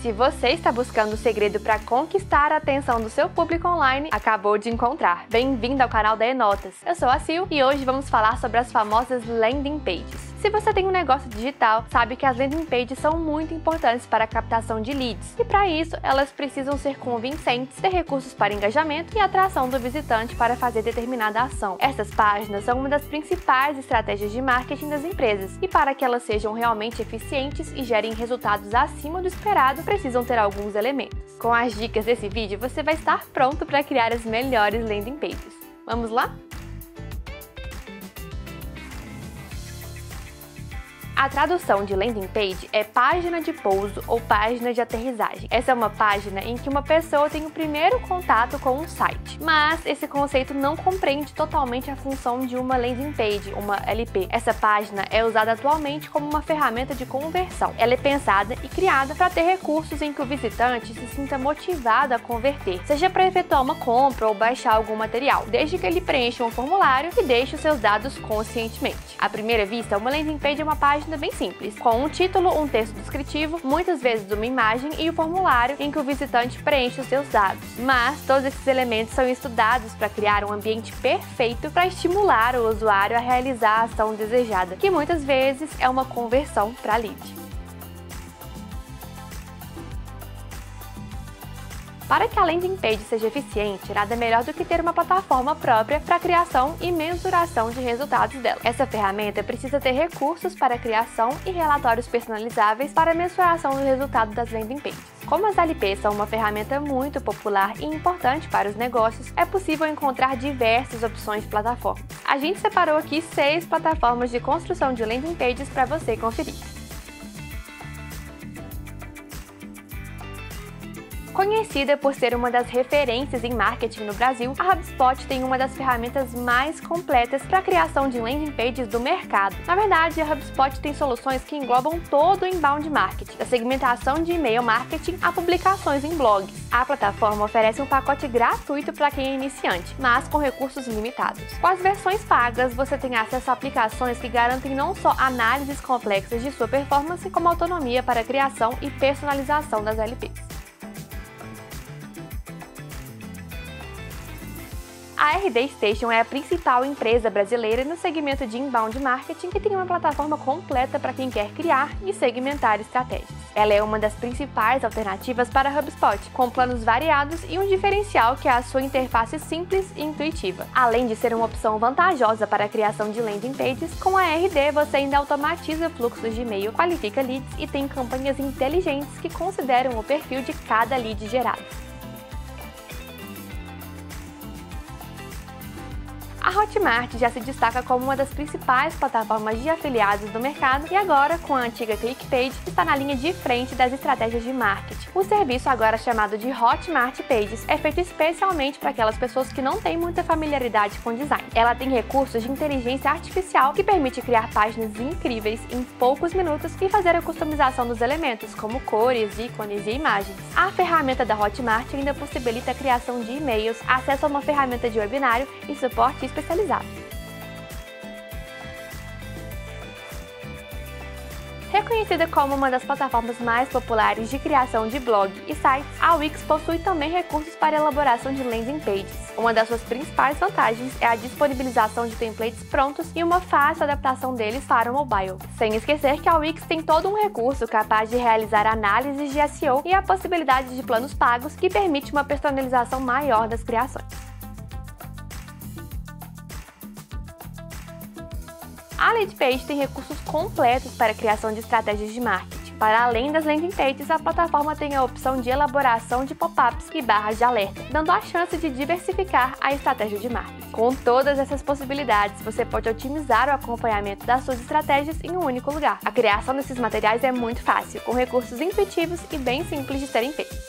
Se você está buscando o segredo para conquistar a atenção do seu público online, acabou de encontrar. Bem-vindo ao canal da Enotas. Eu sou a Sil e hoje vamos falar sobre as famosas landing pages. Se você tem um negócio digital, sabe que as landing pages são muito importantes para a captação de leads. E para isso, elas precisam ser convincentes, ter recursos para engajamento e atração do visitante para fazer determinada ação. Essas páginas são uma das principais estratégias de marketing das empresas. E para que elas sejam realmente eficientes e gerem resultados acima do esperado, precisam ter alguns elementos. Com as dicas desse vídeo, você vai estar pronto para criar as melhores landing pages. Vamos lá? A tradução de landing page é página de pouso ou página de aterrissagem. Essa é uma página em que uma pessoa tem o primeiro contato com um site, mas esse conceito não compreende totalmente a função de uma landing page, uma LP. Essa página é usada atualmente como uma ferramenta de conversão. Ela é pensada e criada para ter recursos em que o visitante se sinta motivado a converter, seja para efetuar uma compra ou baixar algum material, desde que ele preencha um formulário e deixe os seus dados conscientemente. À primeira vista, uma landing page é uma página bem simples, com um título, um texto descritivo, muitas vezes uma imagem e o formulário em que o visitante preenche os seus dados. Mas todos esses elementos são estudados para criar um ambiente perfeito para estimular o usuário a realizar a ação desejada, que muitas vezes é uma conversão para lead. Para que a landing page seja eficiente, nada melhor do que ter uma plataforma própria para a criação e mensuração de resultados dela. Essa ferramenta precisa ter recursos para a criação e relatórios personalizáveis para a mensuração do resultado das landing pages. Como as LPs são uma ferramenta muito popular e importante para os negócios, é possível encontrar diversas opções de plataformas. A gente separou aqui 6 plataformas de construção de landing pages para você conferir. Conhecida por ser uma das referências em marketing no Brasil, a HubSpot tem uma das ferramentas mais completas para a criação de landing pages do mercado. Na verdade, a HubSpot tem soluções que englobam todo o inbound marketing, da segmentação de e-mail marketing a publicações em blogs. A plataforma oferece um pacote gratuito para quem é iniciante, mas com recursos limitados. Com as versões pagas, você tem acesso a aplicações que garantem não só análises complexas de sua performance, como autonomia para a criação e personalização das LPs. A RD Station é a principal empresa brasileira no segmento de inbound marketing e tem uma plataforma completa para quem quer criar e segmentar estratégias. Ela é uma das principais alternativas para a HubSpot, com planos variados e um diferencial que é a sua interface simples e intuitiva. Além de ser uma opção vantajosa para a criação de landing pages, com a RD você ainda automatiza fluxos de e-mail, qualifica leads e tem campanhas inteligentes que consideram o perfil de cada lead gerado. A Hotmart já se destaca como uma das principais plataformas de afiliados do mercado e agora, com a antiga ClickPage, está na linha de frente das estratégias de marketing. O serviço, agora chamado de Hotmart Pages, é feito especialmente para aquelas pessoas que não têm muita familiaridade com design. Ela tem recursos de inteligência artificial que permite criar páginas incríveis em poucos minutos e fazer a customização dos elementos, como cores, ícones e imagens. A ferramenta da Hotmart ainda possibilita a criação de e-mails, acesso a uma ferramenta de webinário e suporte especializado. Reconhecida como uma das plataformas mais populares de criação de blog e sites, a Wix possui também recursos para elaboração de landing pages. Uma das suas principais vantagens é a disponibilização de templates prontos e uma fácil adaptação deles para o mobile. Sem esquecer que a Wix tem todo um recurso capaz de realizar análises de SEO e a possibilidade de planos pagos que permite uma personalização maior das criações. A Leadpage tem recursos completos para a criação de estratégias de marketing. Para além das landing pages, a plataforma tem a opção de elaboração de pop-ups e barras de alerta, dando a chance de diversificar a estratégia de marketing. Com todas essas possibilidades, você pode otimizar o acompanhamento das suas estratégias em um único lugar. A criação desses materiais é muito fácil, com recursos intuitivos e bem simples de serem feitos.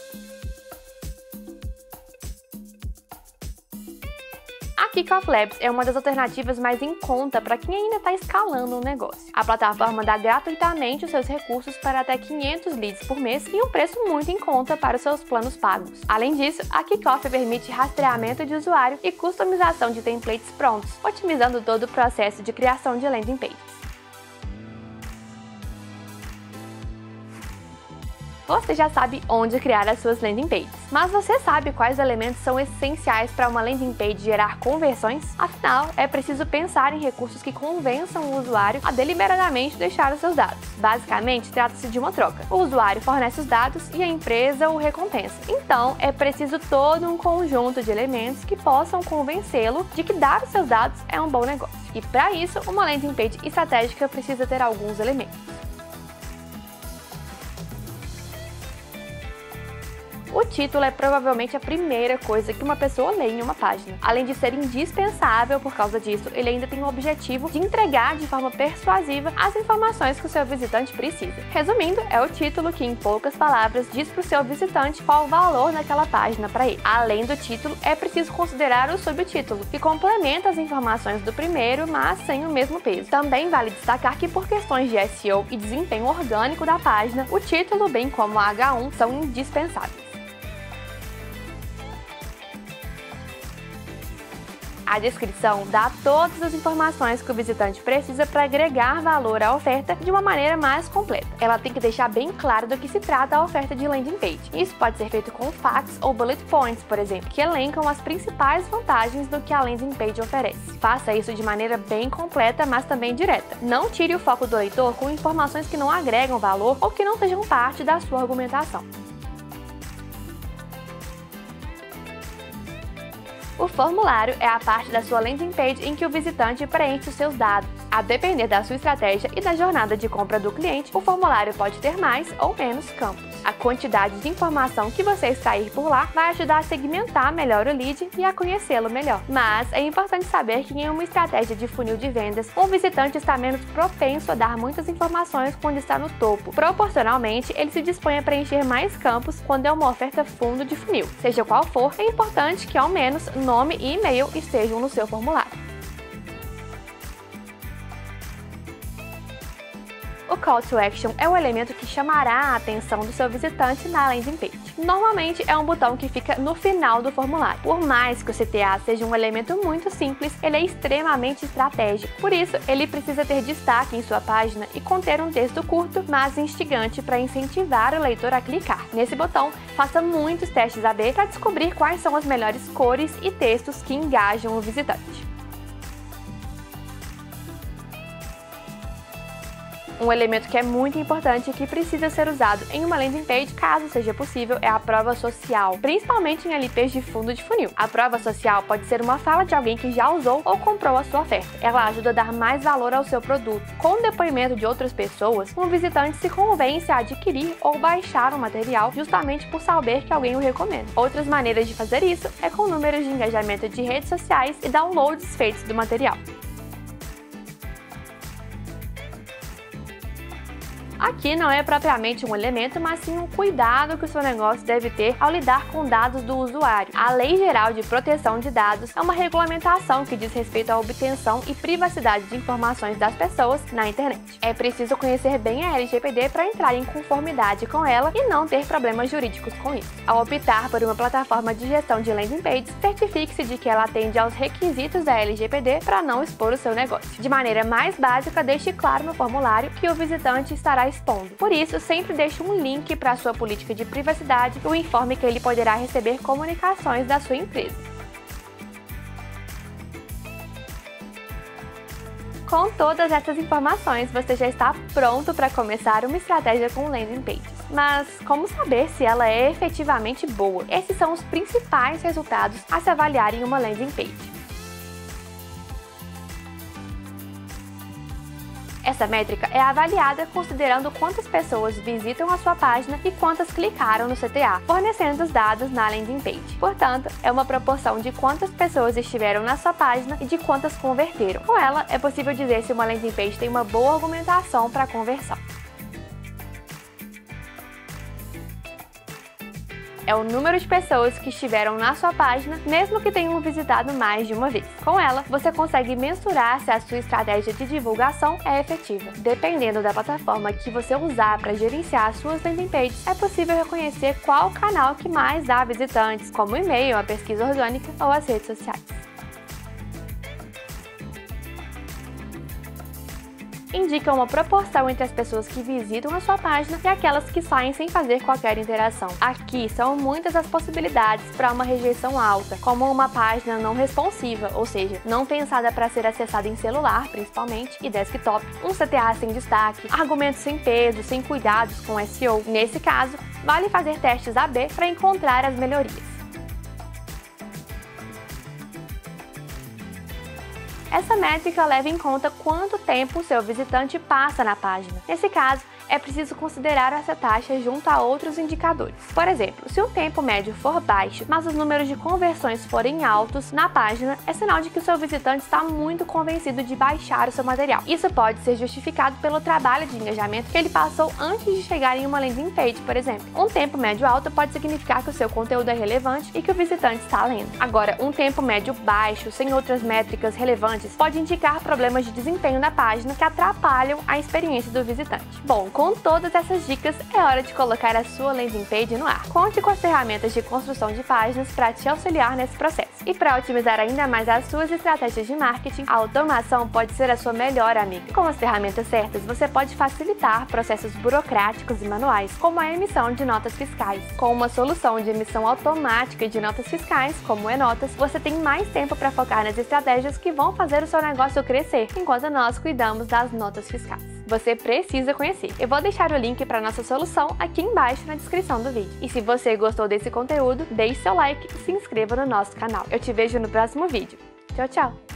A Kickoff Labs é uma das alternativas mais em conta para quem ainda está escalando um negócio. A plataforma dá gratuitamente os seus recursos para até 500 leads por mês e um preço muito em conta para os seus planos pagos. Além disso, a Kickoff permite rastreamento de usuário e customização de templates prontos, otimizando todo o processo de criação de landing pages. Você já sabe onde criar as suas landing pages, mas você sabe quais elementos são essenciais para uma landing page gerar conversões? Afinal, é preciso pensar em recursos que convençam o usuário a deliberadamente deixar os seus dados. Basicamente, trata-se de uma troca. O usuário fornece os dados e a empresa o recompensa. Então, é preciso todo um conjunto de elementos que possam convencê-lo de que dar os seus dados é um bom negócio. E para isso, uma landing page estratégica precisa ter alguns elementos. O título é provavelmente a primeira coisa que uma pessoa lê em uma página. Além de ser indispensável por causa disso, ele ainda tem o objetivo de entregar de forma persuasiva as informações que o seu visitante precisa. Resumindo, é o título que, em poucas palavras, diz para o seu visitante qual o valor daquela página para ele. Além do título, é preciso considerar o subtítulo, que complementa as informações do primeiro, mas sem o mesmo peso. Também vale destacar que, por questões de SEO e desempenho orgânico da página, o título, bem como a H1, são indispensáveis. A descrição dá todas as informações que o visitante precisa para agregar valor à oferta de uma maneira mais completa. Ela tem que deixar bem claro do que se trata a oferta de landing page. Isso pode ser feito com facts ou bullet points, por exemplo, que elencam as principais vantagens do que a landing page oferece. Faça isso de maneira bem completa, mas também direta. Não tire o foco do leitor com informações que não agregam valor ou que não sejam parte da sua argumentação. O formulário é a parte da sua landing page em que o visitante preenche os seus dados. A depender da sua estratégia e da jornada de compra do cliente, o formulário pode ter mais ou menos campos. A quantidade de informação que você extrair por lá vai ajudar a segmentar melhor o lead e a conhecê-lo melhor. Mas é importante saber que em uma estratégia de funil de vendas, um visitante está menos propenso a dar muitas informações quando está no topo. Proporcionalmente, ele se dispõe a preencher mais campos quando é uma oferta fundo de funil. Seja qual for, é importante que ao menos nome e e-mail estejam no seu formulário. O Call to Action é o elemento que chamará a atenção do seu visitante na landing page. Normalmente é um botão que fica no final do formulário. Por mais que o CTA seja um elemento muito simples, ele é extremamente estratégico. Por isso, ele precisa ter destaque em sua página e conter um texto curto, mas instigante para incentivar o leitor a clicar. Nesse botão, faça muitos testes AB para descobrir quais são as melhores cores e textos que engajam o visitante. Um elemento que é muito importante e que precisa ser usado em uma landing page, caso seja possível, é a prova social, principalmente em LPs de fundo de funil. A prova social pode ser uma fala de alguém que já usou ou comprou a sua oferta. Ela ajuda a dar mais valor ao seu produto. Com o depoimento de outras pessoas, um visitante se convence a adquirir ou baixar o material justamente por saber que alguém o recomenda. Outras maneiras de fazer isso é com números de engajamento de redes sociais e downloads feitos do material. Aqui não é propriamente um elemento, mas sim um cuidado que o seu negócio deve ter ao lidar com dados do usuário. A Lei Geral de Proteção de Dados é uma regulamentação que diz respeito à obtenção e privacidade de informações das pessoas na internet. É preciso conhecer bem a LGPD para entrar em conformidade com ela e não ter problemas jurídicos com isso. Ao optar por uma plataforma de gestão de landing pages, certifique-se de que ela atende aos requisitos da LGPD para não expor o seu negócio. De maneira mais básica, deixe claro no formulário que o visitante estará expondo. Por isso, sempre deixe um link para a sua política de privacidade e o informe que ele poderá receber comunicações da sua empresa. Com todas essas informações, você já está pronto para começar uma estratégia com landing pages. Mas como saber se ela é efetivamente boa? Esses são os principais resultados a se avaliar em uma landing page. Essa métrica é avaliada considerando quantas pessoas visitam a sua página e quantas clicaram no CTA, fornecendo os dados na landing page. Portanto, é uma proporção de quantas pessoas estiveram na sua página e de quantas converteram. Com ela, é possível dizer se uma landing page tem uma boa argumentação para a conversão. É o número de pessoas que estiveram na sua página, mesmo que tenham visitado mais de uma vez. Com ela, você consegue mensurar se a sua estratégia de divulgação é efetiva. Dependendo da plataforma que você usar para gerenciar as suas landing pages, é possível reconhecer qual canal que mais dá visitantes, como o e-mail, a pesquisa orgânica ou as redes sociais. indicam uma proporção entre as pessoas que visitam a sua página e aquelas que saem sem fazer qualquer interação. Aqui são muitas as possibilidades para uma rejeição alta, como uma página não responsiva, ou seja, não pensada para ser acessada em celular, principalmente, e desktop, um CTA sem destaque, argumentos sem peso, sem cuidados com SEO. Nesse caso, vale fazer testes AB para encontrar as melhorias. Essa métrica leva em conta quanto tempo o seu visitante passa na página. Nesse caso, é preciso considerar essa taxa junto a outros indicadores. Por exemplo, se o tempo médio for baixo, mas os números de conversões forem altos na página, é sinal de que o seu visitante está muito convencido de baixar o seu material. Isso pode ser justificado pelo trabalho de engajamento que ele passou antes de chegar em uma landing page, por exemplo. Um tempo médio alto pode significar que o seu conteúdo é relevante e que o visitante está lendo. Agora, um tempo médio baixo, sem outras métricas relevantes, pode indicar problemas de desempenho da página que atrapalham a experiência do visitante. Bom, com todas essas dicas, é hora de colocar a sua landing page no ar. Conte com as ferramentas de construção de páginas para te auxiliar nesse processo. E para otimizar ainda mais as suas estratégias de marketing, a automação pode ser a sua melhor amiga. Com as ferramentas certas, você pode facilitar processos burocráticos e manuais, como a emissão de notas fiscais. Com uma solução de emissão automática de notas fiscais, como o eNotas, você tem mais tempo para focar nas estratégias que vão fazer o seu negócio crescer, enquanto nós cuidamos das notas fiscais. Você precisa conhecer. Eu vou deixar o link para nossa solução aqui embaixo na descrição do vídeo. E se você gostou desse conteúdo, deixe seu like e se inscreva no nosso canal. Eu te vejo no próximo vídeo. Tchau, tchau!